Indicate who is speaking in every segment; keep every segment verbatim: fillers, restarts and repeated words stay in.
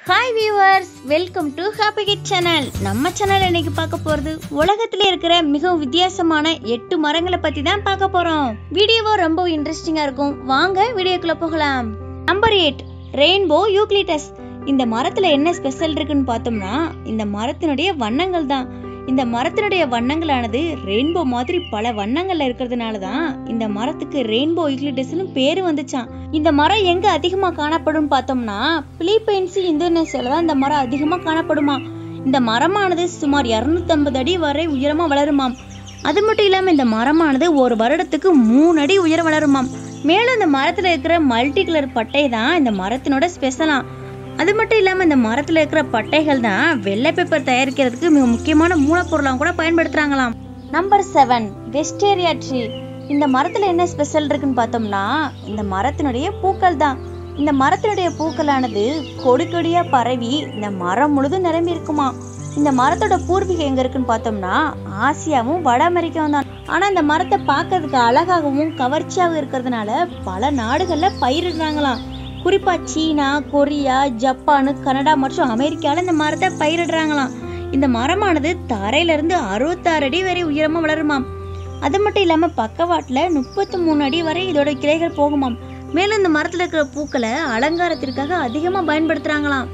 Speaker 1: Hi viewers, welcome to happy kid channel. நம்ம channel இன்னைக்கு பார்க்க போறது உலகத்திலே இருக்கிற மிகவும் வித்தியாசமான எட்டு மரங்களை பத்தி தான் பார்க்க போறோம். வீடியோவோ ரொம்ப இன்ட்ரெஸ்டிங்கா இருக்கும். வாங்க வீடியோக்குள்ள போகலாம். Number eight, rainbow eucalyptus. இந்த மரத்துல என்ன ஸ்பெஷல் இருக்குன்னு பார்த்தோம்னா இந்த மரத்தினுடைய வண்ணங்கள் தான். இந்த மரத்தினுடைய வண்ணங்களானது ரெயின்போ மாதிரி பல வண்ணங்கள்ல இருக்கிறதுனால தான் இந்த மரத்துக்கு ரெயின்போ யூக்லிட்டஸ்னு பேரு வந்துச்சான். இந்த மரம் எங்க அதிகமா காணப்படும் பார்த்தோம்னா பிலிப்பைன்ஸ், இந்தோனேசியால தான் இந்த மரம் அதிகமா காணப்படுமா. இந்த மரமானது சுமார் இருநூத்தி ஐம்பது அடி வரை உயரமா வளருமாம். அது மட்டும் இல்லாம இந்த மரமானது ஒரு வருடத்துக்கு மூணு அடி உயரம் வளருமாம். மேலும் இந்த மரத்துல இருக்கிற மல்டி கலர் பட்டை தான் இந்த மரத்தினோட ஸ்பெஷலாம். அது மட்டும் இல்லாம இந்த மரத்துல இருக்கிற பட்டைகள் தான் வெள்ளை பேப்பர் தயாரிக்கிறதுக்கு மிக முக்கியமான மூலப்பொருளாக கூட பயன்படுத்துறாங்களாம். Number seven, wisteria tree. இந்த மரத்துல என்ன ஸ்பெஷல் இருக்குன்னு பார்த்தோம்னா இந்த மரத்தினுடைய பூக்கள் தான். இந்த மரத்தினுடைய பூக்களானது கொடி கொடியா பரவி இந்த மரம் முழுதும் நிரம்பி இருக்குமா. இந்த மரத்தோட பூர்வீகம் எங்க இருக்குன்னு பார்த்தோம்னா ஆசியாவும் வட அமெரிக்காவும் தான். ஆனா இந்த மரத்தை பார்க்கறதுக்கு அழகாகவும் கவர்ச்சியாகவும் இருக்கிறதுனால பல நாடுகள்ல பயிரிடுறாங்களாம். குறிப்பா சீனா, கொரியா, ஜப்பான், கனடா மற்றும் அமெரிக்கால இந்த மரத்தை பயிரிடுறாங்களாம். இந்த மரமானது தரையில இருந்து அறுபத்தி ஆறு அடி வரை உயரமா வளருமாம். அது மட்டும் இல்லாம பக்கவாட்டுல முப்பத்தி மூணு அடி வரை இதோட கிளைகள் போகுமாம். மேலும் இந்த மரத்துல இருக்கிற பூக்களை அலங்காரத்திற்காக அதிகமா பயன்படுத்துறாங்களாம்.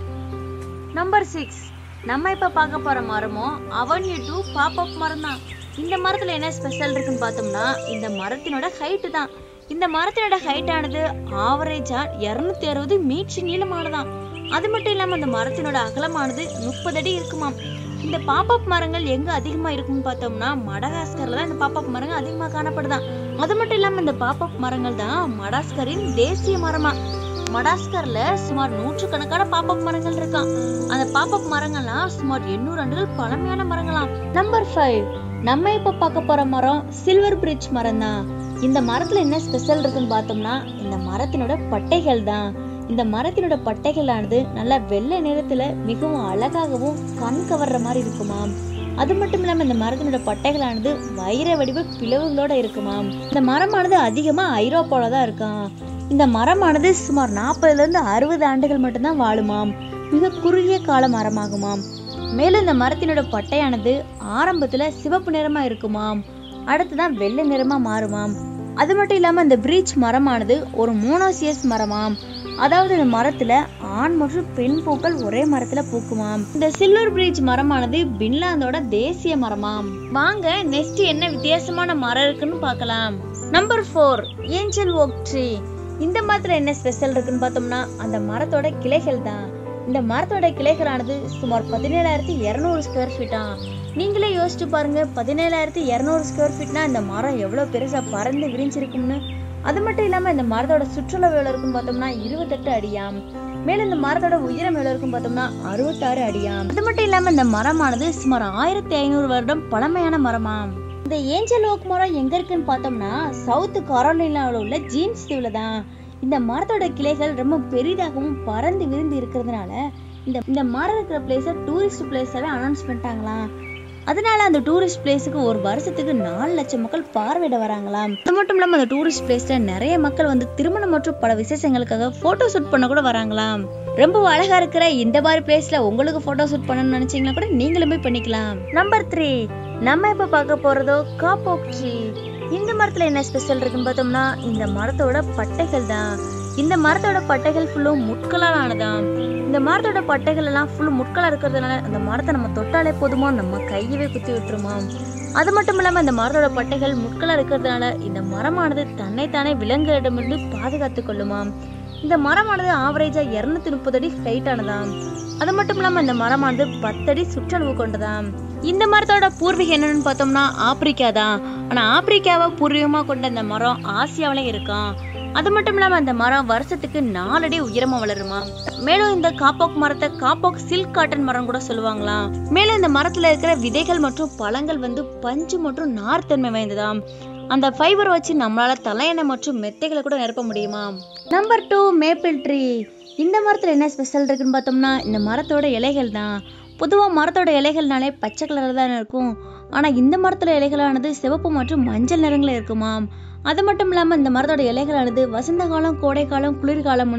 Speaker 1: நம்பர் சிக்ஸ், நம்ம இப்ப பார்க்க போற மரமும் அவன்யூ டூ பாப்அப் மரம் தான். இந்த மரத்துல என்ன ஸ்பெஷல் இருக்குன்னு பார்த்தோம்னா இந்த மரத்தினோட ஹைட்டு தான். இந்த மரத்தினோட ஹைட் ஆனது ஆவரேஜா இருநூத்தி அறுபது மீட்டர் நீளமானதான். அது மட்டும் இல்லாம இந்த மரத்தினோட அகலமானது முப்பது அடி இருக்குமாம். இந்த பாப்அப் மரங்கள் எங்க அதிகமா இருக்கும்னு பார்த்தோம்னா மடகாஸ்கர்ல தான் இந்த பாப்அப் மரங்கள் அதிகமா காணப்படுதான். அது மட்டும் இல்லாம இந்த பாப்அப் மரங்கள் தான் மடாஸ்கரின் தேசிய மரமா. மடாஸ்கர்ல சுமார் நூற்று கணக்கான பாப்அப் மரங்கள் இருக்காம். அந்த பாப்அப் மரங்கள்லாம் சுமார் எண்ணூறு ஆண்டுகள் பழமையான மரங்களாம். நம்பர் ஃபைவ், நம்ம இப்ப பார்க்க போற மரம் சில்வர் பிரிட்ஜ் மரம் தான். இந்த மரத்துல என்ன ஸ்பெஷல் இருக்குன்னு பார்த்தோம்னா இந்த மரத்தினோட பட்டைகள் தான். இந்த மரத்தினோட பட்டைகளானது நல்லா வெள்ளை நிறத்துல மிகவும் அழகாகவும் கண் கவர்ற மாதிரி இருக்குமாம். அது மட்டும் இல்லாம இந்த மரத்தினோட பட்டைகளானது வைர வடிவ பிளவுகளோட இருக்குமாம். இந்த மரமானது அதிகமா ஐரோப்பால தான் இருக்காம். இந்த மரமானது சுமார் நாற்பதுல இருந்து அறுபது ஆண்டுகள் மட்டும்தான் வாழுமாம். மிக குறுகிய கால மரமாகுமாம். மேலும் இந்த மரத்தினோட பட்டையானது ஆரம்பத்துல சிவப்பு நிறமா இருக்குமாம், அடுத்துதான் வெள்ளை நிறமா மாறுமாம். அது மட்டும் இல்லாம இந்த பிரீச் மரமானது ஒரு மோனோசியஸ் மரமாம். அதாவது இந்த மரத்துல ஆண் மற்றும் பெண் பூக்கள் ஒரே மரத்துல பூக்குமாம். இந்த சில்வர் பிரீச் மரமானது பின்லாந்தோட தேசிய மரமாம். வாங்க நெக்ஸ்ட் என்ன வித்தியாசமான மரம் இருக்குன்னு பார்க்கலாம். Number four, angel oak tree. இந்த மரத்துல என்ன ஸ்பெஷல் இருக்குன்னு பார்த்தோம்னா அந்த மரத்தோட கிளைகள் தான். இந்த மரத்தோட கிளைகளானது சுமார் பதினேழாயிரத்தி இருநூறு ஸ்கொயர் ஃபீட்டா. நீங்களே யோசிச்சு பாருங்க, பதினேழாயிரத்தி இருநூறு ஸ்கொயர் ஃபீட்னா இந்த மரம் எவ்வளவு பெருசா பறந்து விரிஞ்சிருக்கும்னு. அது மட்டும் இல்லாம இந்த மரத்தோட சுற்றளவு எவ்வளவு இருக்குன்னு பார்த்தோம்னா இருபத்தெட்டு அடியாம். மேலும் இந்த மரத்தோட உயரம் எவ்வளவு இருக்குன்னு பார்த்தோம்னா அறுபத்தாறு அடியாம். அது மட்டும் இல்லாம இந்த மரமானது சுமார் ஆயிரத்தி ஐநூறு வருடம் பழமையான மரமாம். இந்த ஏஞ்சல் ஓக் மரம் எங்க இருக்குன்னு பார்த்தோம்னா சவுத் கரோலினாவில் உள்ள ஜீன்ஸ் தீவுல தான். இந்த மரத்தோட கிளைகள் ரொம்ப பெரிதாகவும் பறந்து விரிந்து இருக்கிறதுனால இந்த இந்த மரம் இருக்கிற பிளேஸ டூரிஸ்ட் பிளேஸாவே அனௌன்ஸ் பண்ணிட்டாங்களாம். அதனால அந்த டூரிஸ்ட் பிளேஸுக்கு ஒரு வருஷத்துக்கு நாலு லட்சம் மக்கள் பார்வையிட வராங்களாம். அது மட்டும் இல்லாம அந்த டூரிஸ்ட் பிளேஸ்ல நிறைய மக்கள் வந்து திருமணம் மற்றும் பல விசேஷங்களுக்காக போட்டோ ஷூட் பண்ண கூட வராங்களாம். ரொம்ப அழகா இருக்கிற இந்த மாதிரி பிளேஸ்ல உங்களுக்கு போட்டோ ஷூட் பண்ணணும்னு நினைச்சீங்கன்னா கூட நீங்களுமே பண்ணிக்கலாம். நம்பர் த்ரீ, நம்ம இப்ப பார்க்க போறதோ காப்போக் ட்ரீ. இந்த மரத்துல என்ன ஸ்பெஷல் இருக்குன்னு பார்த்தோம்னா இந்த மரத்தோட பட்டைகள் தான். இந்த மரத்தோட பட்டைகள் ஃபுல்லும் முட்களால் ஆனதாம். இந்த மரத்தோட பட்டைகள் எல்லாம் ஃபுல்லும் முட்களா இருக்கிறதுனால அந்த மரத்தை நம்ம தொட்டாலே போதுமோ நம்ம கையவே குத்தி விட்டுருமாம். அது மட்டும் இல்லாம இந்த மரத்தோட பட்டைகள் முட்களா இருக்கிறதுனால இந்த மரமானது தன்னைத்தானே விலங்குகளிடமிருந்து பாதுகாத்து கொள்ளுமாம். இந்த மரமானது ஆவரேஜா இருநூத்தி முப்பது அடி ஹைட் ஆனதாம். அது மட்டும் இல்லாம இந்த மரமானது பத்தடி சுற்றளவு கொண்டதாம். இந்த மரத்தோட பூர்வீகம் என்னன்னு பார்த்தோம்னா ஆப்பிரிக்கா தான். ஆனா ஆப்பிரிக்காவை பூர்வீகமா கொண்ட இந்த மரம் ஆசியாவில இருக்கான். அது மட்டும் இல்லாம அந்த மரம் வருஷத்துக்கு நாலு அடி உயரமா வளருமா. மேலும் இந்த காப்போக் மரத்தை காப்போக் சில்க் காட்டன் மரம் கூட சொல்லுவாங்களாம். மேலும் இந்த மரத்துல இருக்கிற விதைகள் மற்றும் பழங்கள் வந்து பஞ்சு மற்றும் நார்த்தன்மை வாய்ந்ததாம். அந்த ஃபைபர் வச்சு நம்மளால தலையணை மற்றும் மெத்தைகளை கூட நிரப்ப முடியுமா. Number two, maple tree. இந்த மரத்துல என்ன ஸ்பெஷல் இருக்குன்னு பார்த்தோம்னா இந்த மரத்தோட இலைகள் தான். பொதுவா மரத்தோட இலைகள்னாலே பச்சை கலர்ல தான் இருக்கும். ஆனா இந்த மரத்தோட இலைகளானது சிவப்பு மற்றும் மஞ்சள் நிறங்கள இருக்குமாம். அது மட்டும் இல்லாம இந்த மரத்தோட இலைகளானது வசந்த காலம், கோடை காலம், குளிர்காலம்னு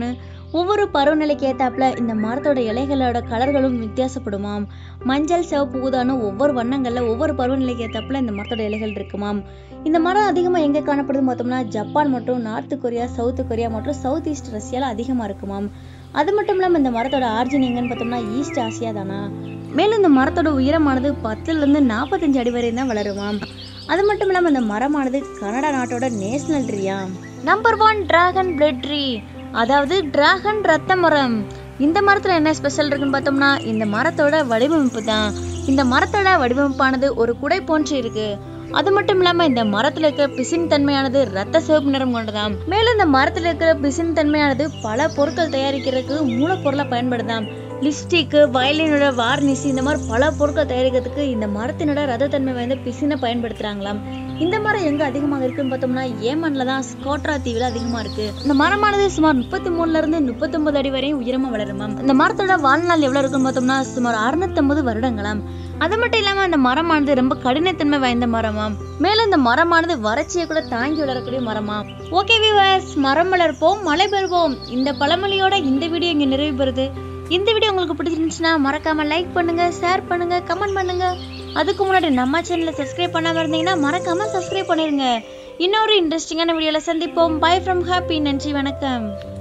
Speaker 1: ஒவ்வொரு பருவநிலைக்கு ஏத்தாப்புல இந்த மரத்தோட இலைகளோட கலர்களும் வித்தியாசப்படுமாம். மஞ்சள், சிவப்பு, ஊதான்னு ஒவ்வொரு வண்ணங்கள்ல ஒவ்வொரு பருவநிலைக்கு ஏத்தாப்புல இந்த மரத்தோட இலைகள் இருக்குமாம். இந்த மரம் அதிகமா எங்க காணப்படுதுன்னு பார்த்தோம்னா ஜப்பான் மற்றும் நார்த் கொரியா, சவுத் கொரியா மற்றும் சவுத் ஈஸ்ட் ரஷ்யால அதிகமா இருக்குமாம். அது மட்டும் இல்லாம இந்த மரத்தோட ஆரிஜின் எங்கன்னு பார்த்தோம்னா ஈஸ்ட் ஆசியா தானா. மேலும் இந்த மரத்தோட உயரமானது பத்துல இருந்து நாற்பத்தஞ்சு அடி வரை தான் வளருமாம். அது மட்டும் இல்லாம இந்த மரமானது கனடா நாட்டோட நேஷனல் ட்ரீயா. Number one dragon blood tree, அதாவது டிராகன் ரத்த மரம். இந்த மரத்துல என்ன ஸ்பெஷல் இருக்குன்னு பார்த்தோம்னா இந்த மரத்தோட வடிவமைப்பு தான். இந்த மரத்தோட வடிவமைப்பானது ஒரு குடை போன்று இருக்கு. அது மட்டும் இல்லாம இந்த மரத்துல இருக்கிற பிசின் தன்மையானது ரத்த சிவப்பு நிறம் கொண்டதாம். மேலும் இந்த மரத்துல இருக்கிற பிசின் தன்மையானது பல பொருட்கள் தயாரிக்கிறதுக்கு மூலப்பொருளா பயன்படுதாம். லிப்ஸ்டிக், வயலினோட வார்னிஷ், இந்த மாதிரி பல பொருட்கள் தயாரிக்கிறதுக்கு இந்த மரத்தினோட ரத்த தன்மை வாய்ந்த பிசினை பயன்படுத்துறாங்களாம். இந்த மரம் எங்க அதிகமாக இருக்குன்னு பார்த்தோம்னா ஏமன்ல தான், ஸ்கோட்ரா தீவுல அதிகமா இருக்கு. இந்த மரமானது சுமார் முப்பத்தி மூணுல இருந்து முப்பத்தி ஒன்பது அடி வரையும் உயரமா வளருமாம். இந்த மரத்தோட வாழ்நாள் எவ்வளவு இருக்குன்னு பார்த்தோம்னா சுமார் அறுநூத்தி ஐம்பது வருடங்களாம். அது மட்டும் இல்லாம இந்த மரமானது ரொம்ப கடினத்தன்மை வாய்ந்த மரமாம். மேலும் இந்த மரமானது வறட்சியை கூட தாங்கி வளரக்கூடிய மரமாம். ஓகே வியூவர்ஸ், மரம் வளர்ப்போம், மழை பெறுவோம். இந்த பழமொழியோட இந்த வீடியோ இங்க நிறைவு பெறுது. இந்த வீடியோ உங்களுக்கு பிடிச்சிருந்துச்சுன்னா மறக்காம லைக் பண்ணுங்க, ஷேர் பண்ணுங்க, கமெண்ட் பண்ணுங்க. அதுக்கு முன்னாடி நம்ம சேனலை சப்ஸ்கிரைப் பண்ணாம இருந்தீங்கன்னா மறக்காம சப்ஸ்கிரைப் பண்ணிருங்க. இன்னொரு இன்ட்ரெஸ்டிங்கான வீடியோல சந்திப்போம். Bye from happy. நன்றி, வணக்கம்.